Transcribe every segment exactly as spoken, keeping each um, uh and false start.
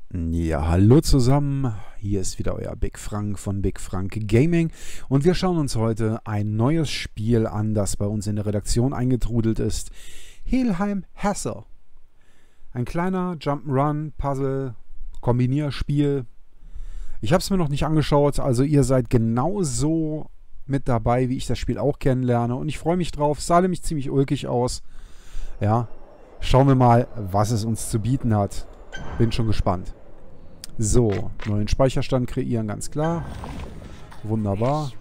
Ja, hallo zusammen, hier ist wieder euer Big Frank von Big Frank Gaming und wir schauen uns heute ein neues Spiel an, das bei uns in der Redaktion eingetrudelt ist. Helheim Hassel. Ein kleiner Jump'n'Run, Puzzle, Kombinierspiel. Ich habe es mir noch nicht angeschaut, also ihr seid genauso mit dabei, wie ich das Spiel auch kennenlerne und ich freue mich drauf. Es sah nämlich ziemlich ulkig aus. Ja, schauen wir mal, was es uns zu bieten hat. Bin schon gespannt. So, neuen Speicherstand kreieren, ganz klar. Wunderbar.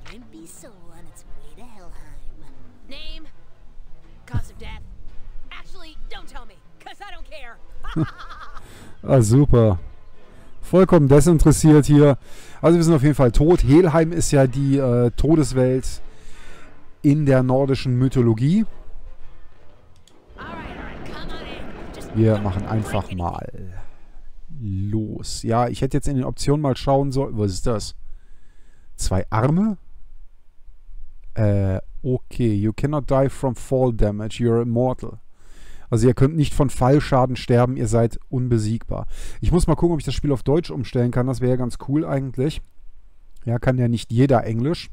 Ah, super. Vollkommen desinteressiert hier. Also wir sind auf jeden Fall tot. Helheim ist ja die äh, Todeswelt in der nordischen Mythologie. Wir machen einfach mal los. Ja, ich hätte jetzt in den Optionen mal schauen sollen. Was ist das? Zwei Arme? Äh, okay. You cannot die from fall damage. You're immortal. Also ihr könnt nicht von Fallschaden sterben. Ihr seid unbesiegbar. Ich muss mal gucken, ob ich das Spiel auf Deutsch umstellen kann. Das wäre ja ganz cool eigentlich. Ja, kann ja nicht jeder Englisch.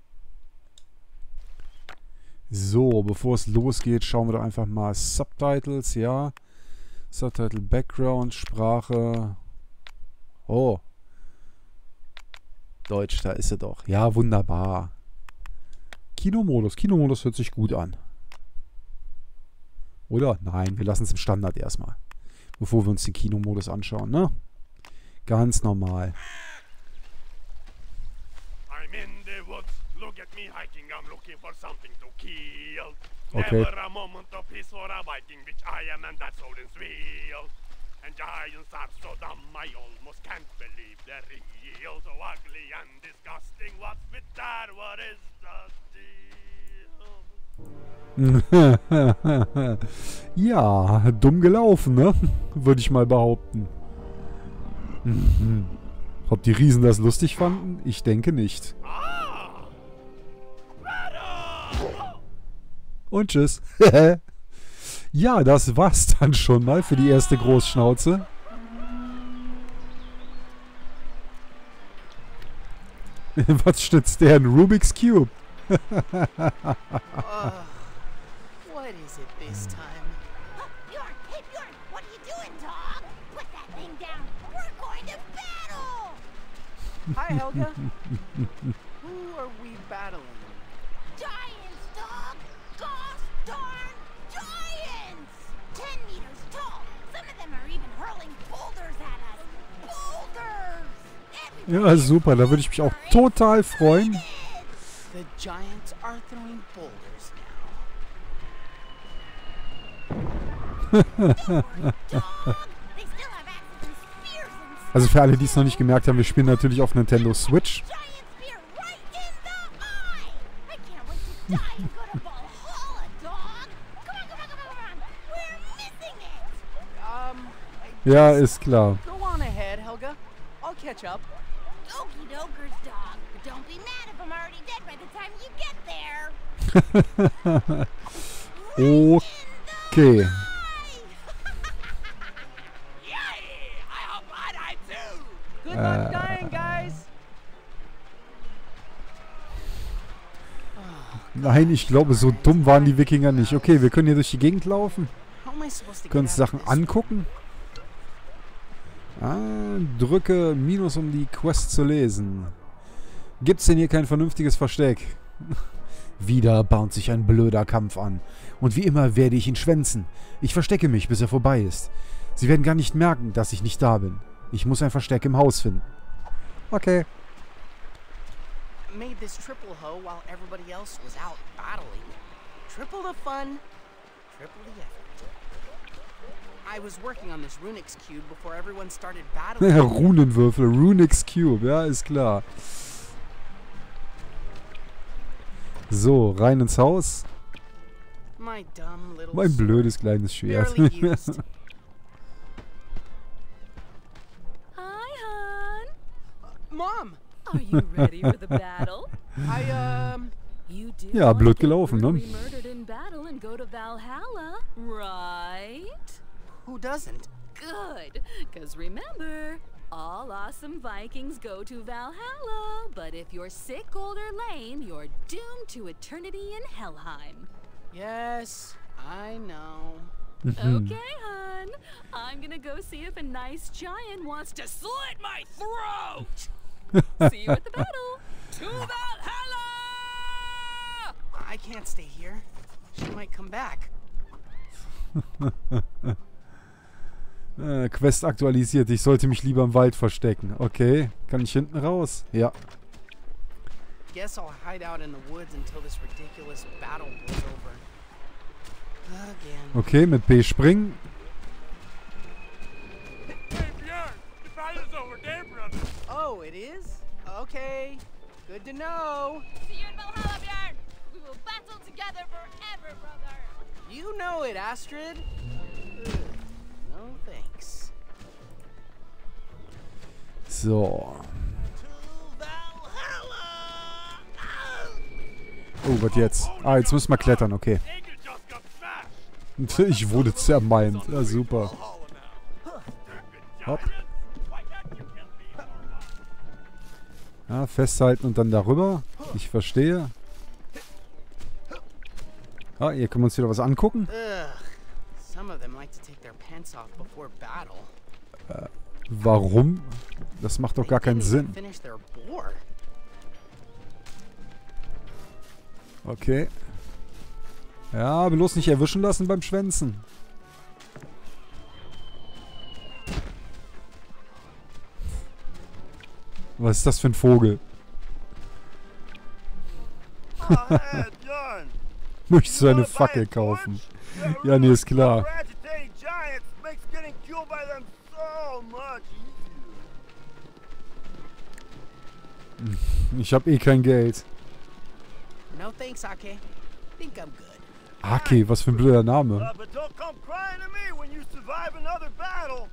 So, bevor es losgeht, schauen wir doch einfach mal Subtitles. Ja. Subtitle Background, Sprache. Oh. Deutsch, da ist sie doch. Ja, wunderbar. Kinomodus. Kinomodus hört sich gut an. Oder? Nein, wir lassen es im Standard erstmal. Bevor wir uns den Kinomodus anschauen, ne? Ganz normal. I'm in the woods. Look at me hiking. I'm looking for something to kill. Okay. Never a moment of peace for a Viking, which I am, and that's Odin's wheel. And giants are so dumb, I almost can't believe they're real. So ugly and disgusting, what's with that? What is the deal? Ja, dumm gelaufen, ne? Würde ich mal behaupten. Ob die Riesen das lustig fanden? Ich denke nicht. Und tschüss. Ja, das war's dann schon mal für die erste Großschnauze. Was stützt der? Ein Rubik's Cube. uh, what is it this time? Oh, Bjorn, hey Bjorn, what are you doing, dog? Put that thing down. We're going to battle. Hi, Helga. Who are we battling? Giants, dog. Gosh darn giants! Ten meters tall. Some of them are even hurling boulders at us. Boulders! Ja, super. Da würde ich mich auch total freuen. The giants are throwing boulders now. Also für alle, die es noch nicht gemerkt haben, wir spielen natürlich auf Nintendo Switch. Ja, ist klar. Go on ahead, Helga. I'll catch up. Okie dokers, dog. But don't be mad if I'm already dead by the time you get there. Okay. Good luck dying, guys. Nein, ich glaube, so dumm waren die Wikinger nicht. Okay, wir können hier durch die Gegend laufen. How am I supposed to Können get uns out of Sachen this? angucken. Ah, drücke Minus, um die Quest zu lesen. Gibt's denn hier kein vernünftiges Versteck? Wieder bahnt sich ein blöder Kampf an. Und wie immer werde ich ihn schwänzen. Ich verstecke mich, bis er vorbei ist. Sie werden gar nicht merken, dass ich nicht da bin. Ich muss ein Versteck im Haus finden. Okay. Made this triple hoe while everybody else was out battling. Triple the fun, triple the effort. I was working on this Runix cube before everyone started battling. Runenwürfel, Runix Cube, ja, ist klar. So, rein ins Haus. My dumb little Mein blödes kleines Schwert. barely used. Hi, hon. Mom, Are you ready for the battle? I um You do Ja, want blöd to get gelaufen, ne? brutally murdered in battle and go to Valhalla, right? who doesn't? Good, because remember, all awesome Vikings go to Valhalla, but if you're sick, old, or lame, you're doomed to eternity in Helheim. Yes, I know. Okay, hon. I'm gonna go see if a nice giant wants to slit my throat! See you at the battle! To Valhalla! I can't stay here. She might come back. Äh, Quest aktualisiert. Ich sollte mich lieber im Wald verstecken. Okay. Kann ich hinten raus? Ja. Guess I'll hide out in the woods until this ridiculous battle blows over. Again. Okay, mit B springen. Hey Björn, the battle's over there, brother. Oh, it is? Okay. Good to know. See you in Valhalla, Björn. We will battle together forever, brother. You know it, Astrid. Ugh, no thanks. So. Oh, was jetzt? Ah, jetzt müssen wir klettern, okay. Eagle just got smashed. Ich wurde zermalmt. Ja, super. Hopp. Ja, festhalten und dann darüber. Ich verstehe. Ah, hier können wir uns wieder was angucken. Ugh. Some of them like to take their pants off before battle. Warum? Das macht doch gar keinen They didn't even Sinn. finish their boar. Okay. Ja, bloß nicht erwischen lassen beim Schwänzen. Was ist das für ein Vogel? Oh, hey, Björn. Möchtest du eine Fackel kaufen? Ja, nee, ist klar. Agitating giants makes getting killed by them so much easier. Ich habe eh kein Geld. No thanks, Ake. Think I'm good. Aki, was für ein blöder Uh, Name. but don't come crying to me when you survive another battle.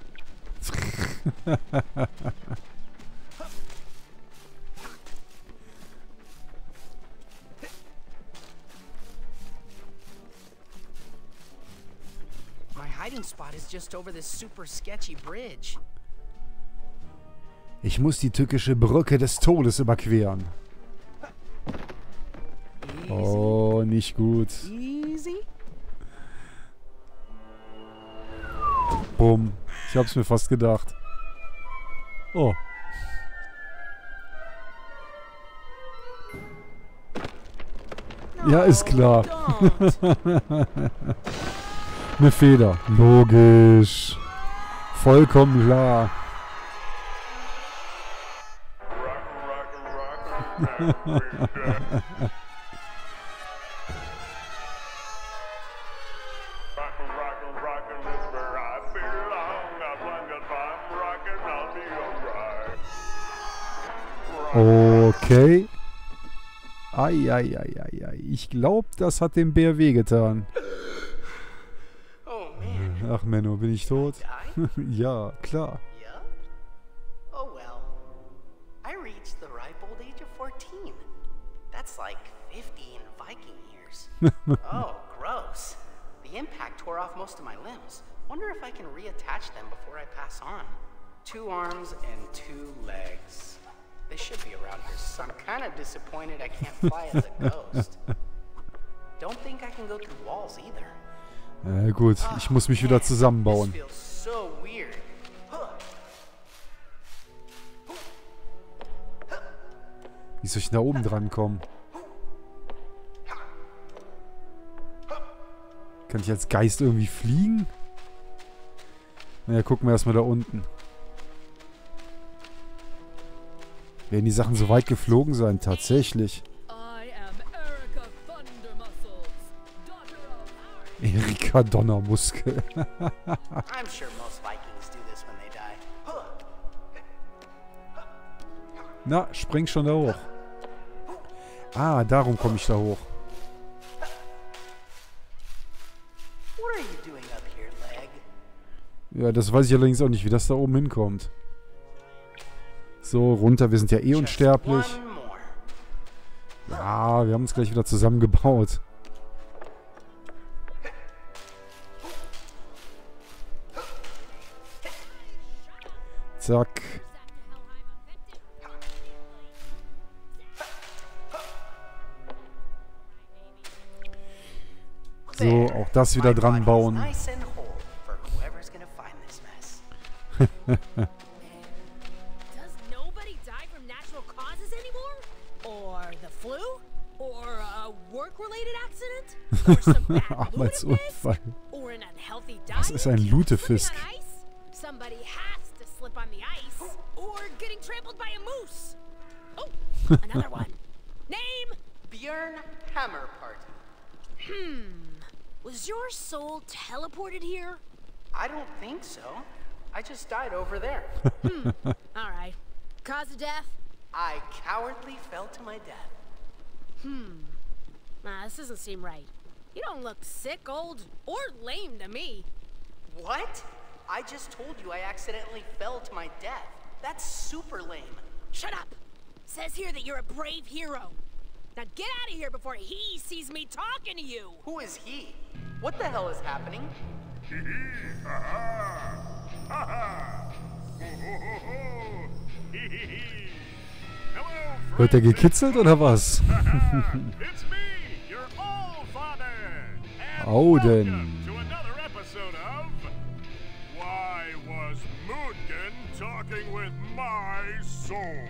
My hiding spot is just over this super sketchy bridge. Ich muss die tückische Brücke des Todes überqueren. Easy. Oh, nicht gut. Easy. Bumm. Ich hab's mir fast gedacht. Oh. Ja, ist klar. Don't. Eine Feder. Logisch. Vollkommen klar. Okay. Eieieiei. Ich glaube, das hat dem Bär wehgetan. Oh man. Ach Menno, bin ich tot? Die? Ja, klar. Yeah? Oh well. I reached the ripe old age of fourteen. That's like fifty in Viking years. Oh, gross. The impact tore off most of my limbs. Wonder if I can reattach them before I pass on. Two arms and two legs. They should be around here, so I'm kind of disappointed I can't fly as a ghost. Don't think I can go through walls either. Ja, gut, ich muss mich wieder zusammenbauen. This feels so weird. Wie soll ich da oben dran kommen? Kann ich als Geist irgendwie fliegen? Naja, gucken wir erstmal da unten. Werden die Sachen so weit geflogen sein? Tatsächlich. I am Erica Thundermuscles, daughter of Erika Donnermuskel. I'm sure most Vikings do this when they die. Na, spring schon da hoch. Ah, darum komme ich da hoch. What are you doing up here, leg? Ja, das weiß ich allerdings auch nicht, wie das da oben hinkommt. So, runter. Wir sind ja eh Just unsterblich. one more. Ja, wir haben uns gleich wieder zusammengebaut. zack. So, auch das wieder dran bauen. Nice and whole for whoever's gonna find this mess. Does nobody die from natural causes anymore? Or the flu? Or a work-related accident? Or some bad Arbeitsunfall. Or an unhealthy diet? Was ist ein Lutefisk? Slipping on ice? Somebody has to slip on the ice. Or getting trampled by a moose. Oh, another one. Name? Björn Hammer Party. Hmm. Was your soul teleported here? I don't think so. I just died over there. Hmm. All right. Cause of death? I cowardly fell to my death. Hmm. Nah, this doesn't seem right. You don't look sick, old, or lame to me. What? I just told you I accidentally fell to my death. That's super lame. Shut up! Says here that you're a brave hero. Now get out of here before he sees me talking to you! Who is he? What the hell is happening? Wird der gekitzelt oder was? It's me, your old father. And Odin. welcome to another episode of Why Was Moongen Talking with My Soul?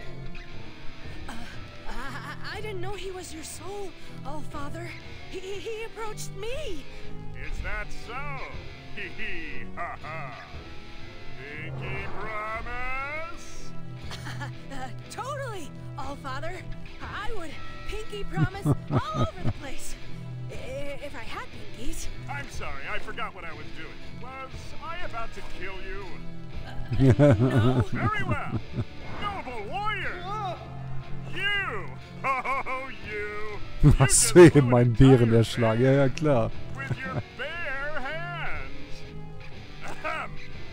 I, I didn't know he was your soul, oh father. He, he approached me. Is that so? Hee hee ha ha. Pinky promise? uh, totally, all father. I would pinky promise all over the place. I- If I had pinkies. I'm sorry, I forgot what I was doing. Was I about to kill you? No. Very well. Noble warrior. You. Oh, you. You Was just für blew eben an ein Bären entire erschlagen? Ja, ja, klar. with your bare hands. Ahem.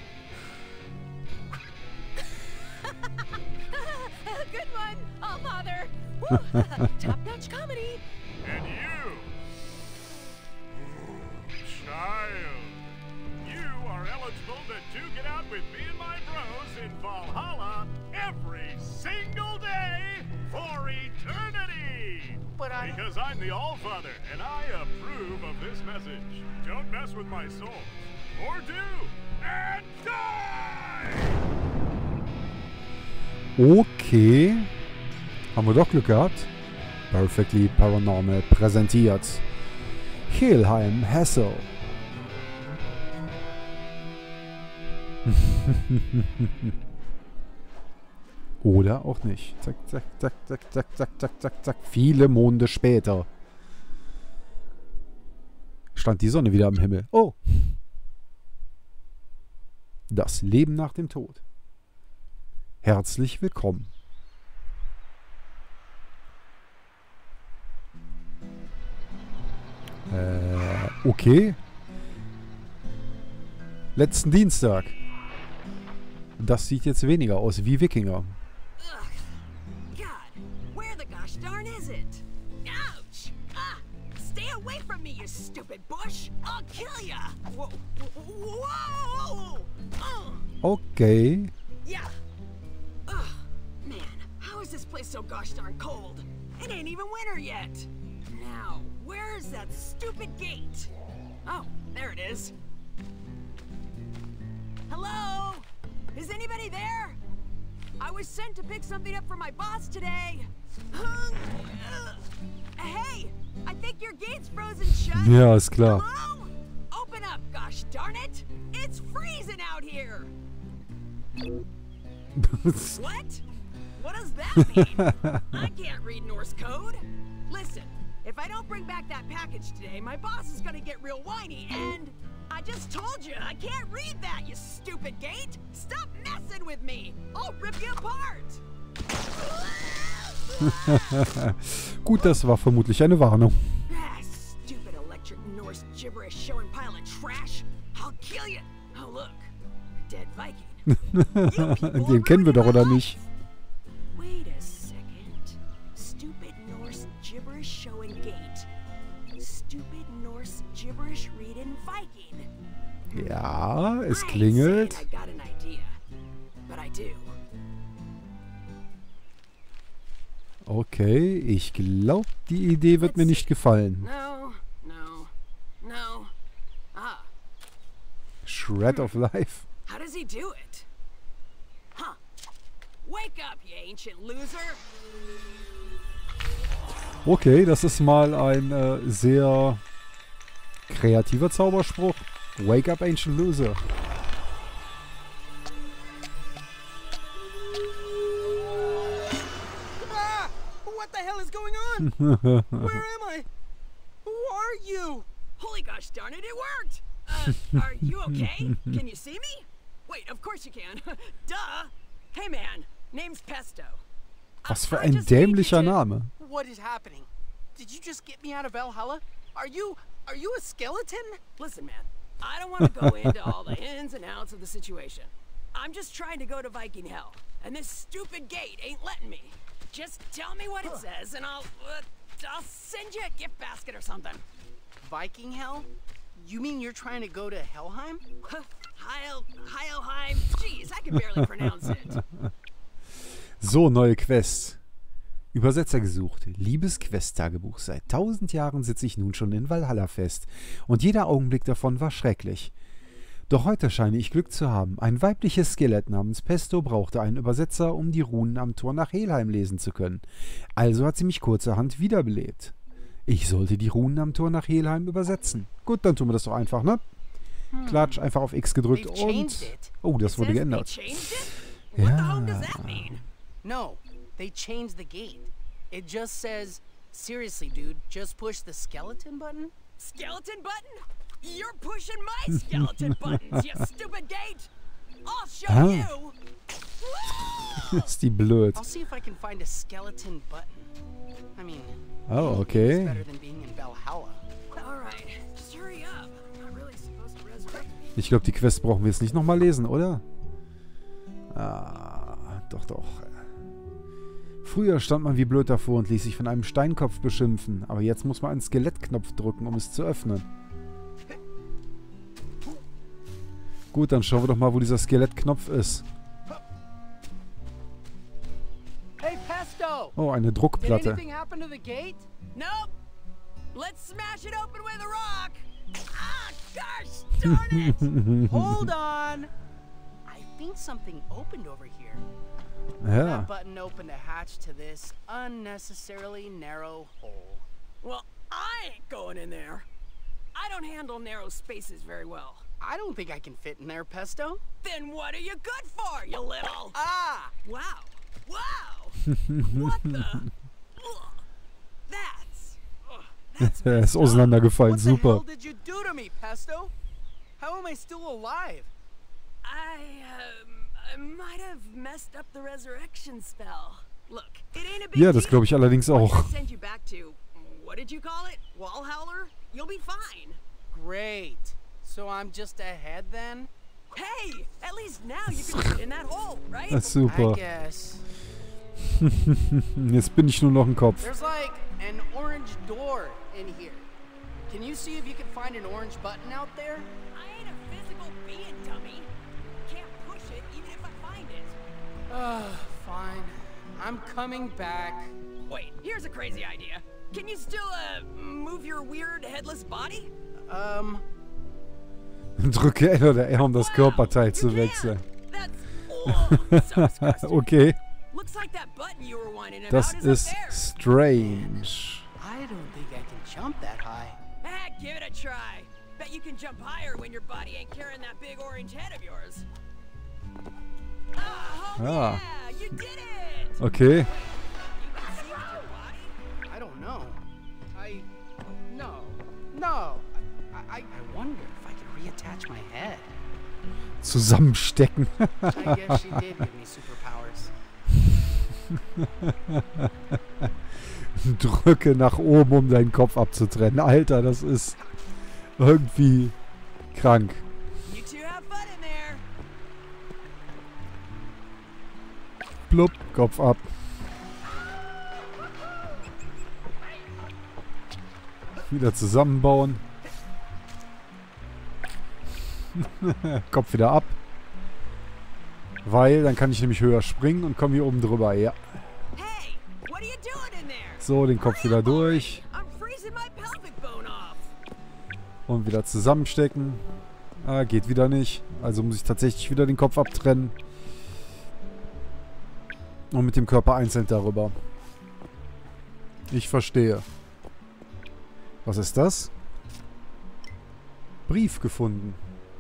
Good one, all father. Woo. Top-notch comedy. And you, child, you are eligible to duke it out with me and my bros in Valhalla every single day for eternity. But I... Because I'm the Allfather, and I approve of this message. Don't mess with my soul. Or do, and die! Okay. Haben wir doch Glück gehabt. Perfectly Paranormal präsentiert. Helheim Hassel. Oder auch nicht. Zack, zack, zack, zack, zack, zack, zack, zack, zack. Viele Monde später. Stand die Sonne wieder am Himmel. Oh. Das Leben nach dem Tod. Herzlich willkommen. Äh, okay. Letzten Dienstag. Das sieht jetzt weniger aus wie Wikinger. God, where the gosh darn is it? Ouch! Ah, stay away from me, you stupid bush! I'll kill ya! Whoa! Whoa! Oh, Okay. yeah. Ugh, man, how is this place so gosh darn cold? It ain't even winter yet. Now, where's that stupid gate? Oh, there it is. Hello? Is anybody there? I was sent to pick something up for my boss today. Hung- uh, Hey, I think your gate's frozen shut. Ja, ist klar. Hello? Open up, gosh darn it! It's freezing out here. What? What does that mean? I can't read Norse code. Listen, if I don't bring back that package today, my boss is gonna get real whiny, and I just told you I can't read that, you stupid gate! Stop messing with me! I'll rip you apart! Gut, das war vermutlich eine Warnung. Ah, stupid electric Norse gibberish showing pile of trash! I'll kill you! Oh look, a dead Viking. You people Den are kennen wir doch, oder ruining my nicht? life. Wait a second. Stupid Norse gibberish showing gate. Stupid Norse gibberish reading Viking. Ja, es I ain't klingelt. saying I got an idea. but I do. Okay, ich glaube, die Idee wird mir nicht gefallen. No, no, no. Ah, Shred of Life. how does he do it? Huh. Wake up, you ancient loser. Okay, das ist mal ein äh, sehr kreativer Zauberspruch. Wake up, ancient loser. Ah! What the hell is going on? Where am I? Who are you? Holy gosh darn it, it worked! Uh, are you okay? Can you see me? Wait, of course you can. Duh! Hey man, name's Pesto. Was für I- I ein just need you dämlicher to- Name. What is happening? Did you just get me out of Valhalla? Are you are you a skeleton? Listen, man, I don't want to go into all the ins and outs of the situation. I'm just trying to go to Viking Hell, and this stupid gate ain't letting me. Just tell me what it says, and I'll uh, I'll send you a gift basket or something. Viking hell? You mean you're trying to go to Helheim? Heil, Heilheim. Jeez, I can barely pronounce it. So, neue Quest. Übersetzer gesucht. Liebes Quest-Tagebuch. Seit tausend Jahren sitze ich nun schon in Valhalla fest. Und jeder Augenblick davon war schrecklich. Doch heute scheine ich Glück zu haben. Ein weibliches Skelett namens Pesto brauchte einen Übersetzer, um die Runen am Tor nach Helheim lesen zu können. Also hat sie mich kurzerhand wiederbelebt. Ich sollte die Runen am Tor nach Helheim übersetzen. Gut, dann tun wir das doch einfach, ne? Klatsch, einfach auf X gedrückt They've und... changed it. Oh, das It wurde says they geändert. changed it? What the hell does that Ja. mean? No, they changed the gate. It just says, seriously, dude, just push the skeleton button? Skeleton button? You're pushing my skeleton buttons, you stupid gate! I'll show Ah. you! Woo! Ist die blöd. I'll see if I can find a skeleton button. I mean, Oh, it's okay. better than being in Valhalla. Alright, just hurry up. I'm not really supposed to resurrect me. Ich glaube, die Quest brauchen wir jetzt nicht nochmal lesen, oder? Ah, doch, doch. Früher stand man wie blöd davor und ließ sich von einem Steinkopf beschimpfen, aber jetzt muss man einen Skelettknopf drücken, um es zu öffnen. Gut, dann schauen wir doch mal, wo dieser Skelettknopf ist. Hey, Pesto! Oh, eine Did Druckplatte. anything happen to the gate? Nope! Let's smash it open with a rock! Ah, gosh darn it! Hold on! I think something opened over here. Ja. That button opened a hatch to this unnecessarily narrow hole. Well, I ain't going in there. I don't handle narrow spaces very well. I don't think I can fit in there, Pesto. Then what are you good for, you little... Ah! Wow. Wow. What the... Ugh. That's... ugh, that's Er ist messed up. auseinandergefallen, What the hell super. did you do to me, Pesto? How am I still alive? I, um... I might have messed up the resurrection spell. Look, it ain't a big Ja, das deal. glaube ich allerdings Once I auch. send you back to... What did you call it? Walhalla? You'll be fine. Great. So I'm just ahead then? Hey! At least now you can fit in that hole, right? Das ist super. I guess. Jetzt bin ich nur noch ein Kopf. There's like an orange door in here. Can you see if you can find an orange button out there? I ain't a physical being, dummy. Can't push it even if I find it. Ah, fine. I'm coming back. Wait, here's a crazy idea. Can you still, uh, move your weird headless body? Um, Drücke L oder R, um das Wow, Körperteil you zu can. wechseln. That's oh, so disgusting. Okay, Looks like that button you were whining about das is ist up there. strange. I don't think I can jump that high. Ah, give it a try. Bet you can jump higher when your body ain't carrying that big orange head of yours. Oh, Ah. yeah, you did it. Okay, You can see with your body? I don't know. I. No. No. I, I, I wonder if I could reattach my head. zusammenstecken. I guess she did give me superpowers. Drücke nach oben, um deinen Kopf abzutrennen. Alter, das ist irgendwie krank. You two have fun in there. Plupp, Kopf ab. Wieder zusammenbauen. Kopf wieder ab. Weil dann kann ich nämlich höher springen und komme hier oben drüber, ja. Hey, what are you doing in there? So, den Kopf wieder durch. I'm freezing my pelvic bone off. Und wieder zusammenstecken. Ah, geht wieder nicht. Also muss ich tatsächlich wieder den Kopf abtrennen. Und mit dem Körper einzeln darüber. Ich verstehe. Was ist das? Brief gefunden.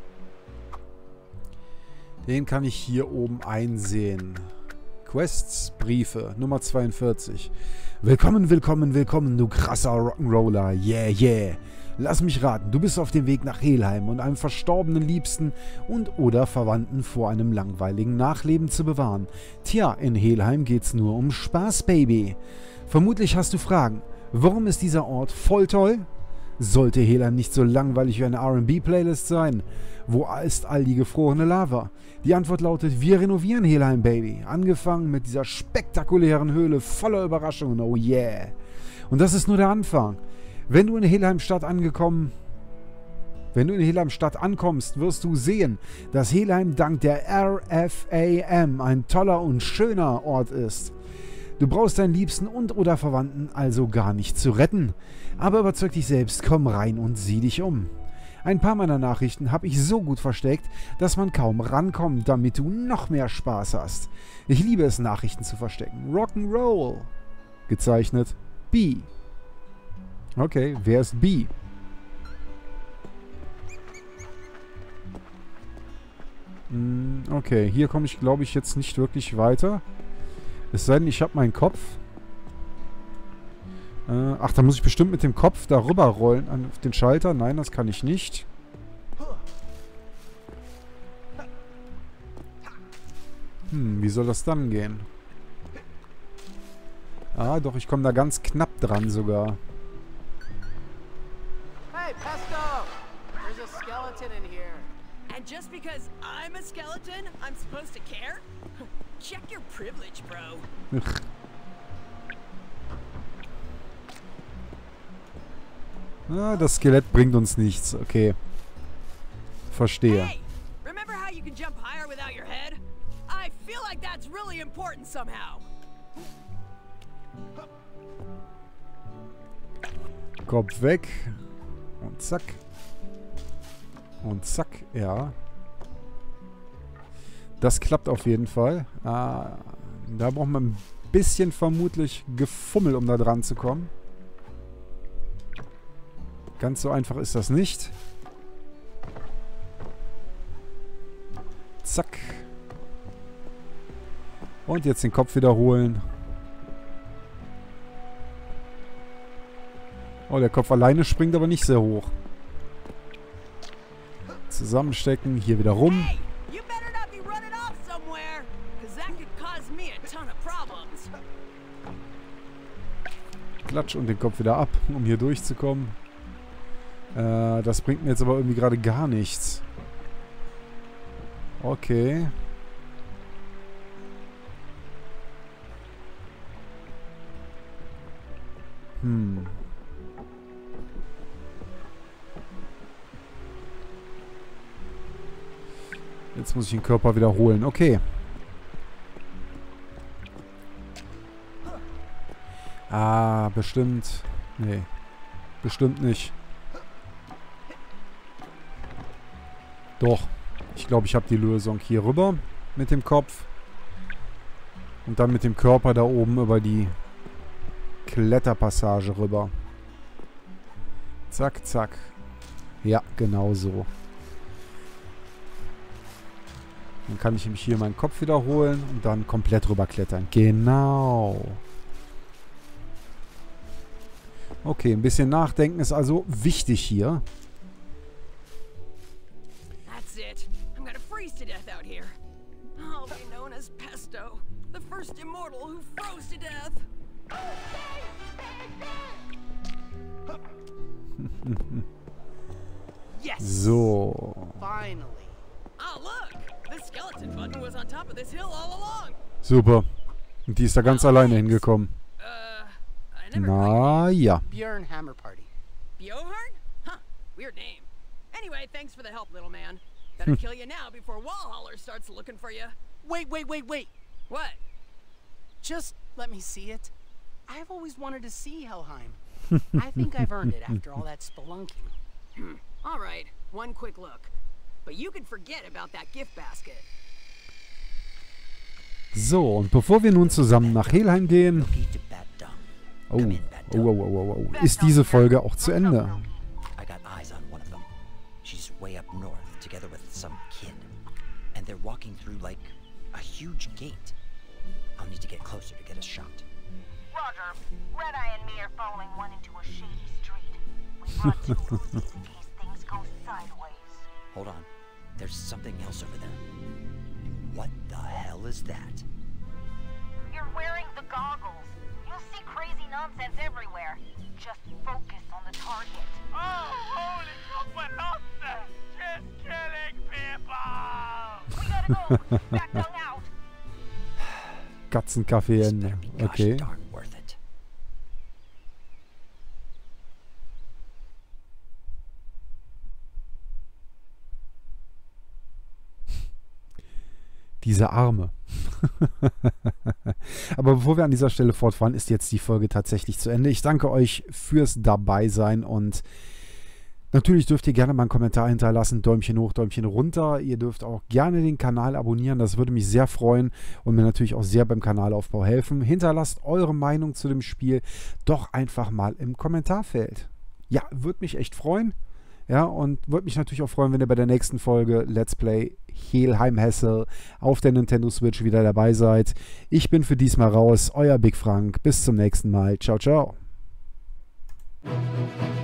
Den kann ich hier oben einsehen. Quests, Briefe, Nummer zweiundvierzig. Willkommen, willkommen, willkommen, du krasser Rock'n'Roller. Yeah, yeah. Lass mich raten, du bist auf dem Weg nach Helheim und einem verstorbenen Liebsten und oder Verwandten vor einem langweiligen Nachleben zu bewahren. Tja, in Helheim geht's nur um Spaß, Baby. Vermutlich hast du Fragen. Warum ist dieser Ort voll toll? Sollte Helheim nicht so langweilig wie eine R and B-Playlist sein? Wo ist all die gefrorene Lava? Die Antwort lautet, wir renovieren Helheim, Baby. Angefangen mit dieser spektakulären Höhle voller Überraschungen, oh yeah. Und das ist nur der Anfang. Wenn du in Helheim-Stadt angekommen, wenn du in Helheim-Stadt ankommst, wirst du sehen, dass Helheim dank der R F A M ein toller und schöner Ort ist. Du brauchst deinen Liebsten und oder Verwandten also gar nicht zu retten. Aber überzeug dich selbst, komm rein und sieh dich um. Ein paar meiner Nachrichten habe ich so gut versteckt, dass man kaum rankommt, damit du noch mehr Spaß hast. Ich liebe es, Nachrichten zu verstecken. Rock'n'Roll. Gezeichnet B. Okay, wer ist B? Hm, okay, hier komme ich, glaube ich, jetzt nicht wirklich weiter. Es sei denn, ich habe meinen Kopf. Äh, ach, da muss ich bestimmt mit dem Kopf darüber rollen an den Schalter. Nein, das kann ich nicht. Hm, wie soll das dann gehen? Ah, doch, ich komme da ganz knapp dran sogar. Hey, Pesto! There's a skeleton in here. And just because I'm a skeleton, I'm supposed to care? Check your privilege, bro. Ah, das Skelett bringt uns nichts. Okay. Verstehe. Hey, remember how you can jump higher without your head? I feel like that's really important somehow. Kopf weg. Und zack. Und zack, ja. Das klappt auf jeden Fall. Ah, da braucht man ein bisschen vermutlich Gefummel, um da dran zu kommen. Ganz so einfach ist das nicht. Zack. Und jetzt den Kopf wiederholen. Oh, der Kopf alleine springt aber nicht sehr hoch. Zusammenstecken, hier wieder rum. Hey, you better not be running off somewhere, 'cause that could cause me a ton of problems. Klatsch und den Kopf wieder ab, um hier durchzukommen. Äh, das bringt mir jetzt aber irgendwie gerade gar nichts. Okay. Hm. Jetzt muss ich den Körper wiederholen. Okay. Ah, bestimmt. Nee. Bestimmt nicht. Doch. Ich glaube, ich habe die Lösung. Hier rüber mit dem Kopf. Und dann mit dem Körper da oben über die Kletterpassage rüber. Zack, zack. Ja, genau so. Dann kann ich nämlich hier meinen Kopf wiederholen und dann komplett rüber klettern. Genau. Okay, ein bisschen nachdenken ist also wichtig hier. That's it. I'm gonna freeze to death out here. I'll be known as Pesto, the first immortal who froze to death. Yes! So. Finally. Oh, look! The skeleton button was on top of this hill all along. Super. Und die ist da ganz alleine hingekommen. Uh, I never Na ja. Björn Hammer Party. Bjoharn? Huh, weird name. Anyway, thanks for the help, little man. Better kill you now before Wallhaller starts looking for you. Wait, wait, wait, wait. What? Just let me see it. I've always wanted to see Helheim. I think I've earned it after all that spelunking. Hmm. All right, one quick look. But you can forget about that gift basket. So, und bevor wir nun zusammen nach Helheim gehen, Loki to Bat Dung. oh, Come in, Bat oh, Dung. oh, oh, oh, oh, ist diese Folge auch zu Ende. I got eyes on one of them. She's way up north, together with some kid. And they're walking through, like, a huge gate. I'll need to get closer to get a shot. Roger. Red Eye and me are following one into a shady street. We brought two Lucy's in case things go sideways. Hold on. There's something else over there. What the hell is that? You're wearing the goggles. You'll see crazy nonsense everywhere. Just focus on the target. Oh, holy coconuts! She's killing people! We gotta go. Back tongue out. Katzenkaffee This Ende. better be gosh Okay. darn worth it. Diese Arme. Aber bevor wir an dieser Stelle fortfahren, ist jetzt die Folge tatsächlich zu Ende. Ich danke euch fürs Dabeisein und natürlich dürft ihr gerne mal einen Kommentar hinterlassen, Däumchen hoch, Däumchen runter. Ihr dürft auch gerne den Kanal abonnieren, das würde mich sehr freuen und mir natürlich auch sehr beim Kanalaufbau helfen. Hinterlasst eure Meinung zu dem Spiel doch einfach mal im Kommentarfeld. Ja, würde mich echt freuen. Ja, und würde mich natürlich auch freuen, wenn ihr bei der nächsten Folge Let's Play Helheim Hassel auf der Nintendo Switch wieder dabei seid. Ich bin für diesmal raus, euer Big Frank. Bis zum nächsten Mal. Ciao, ciao.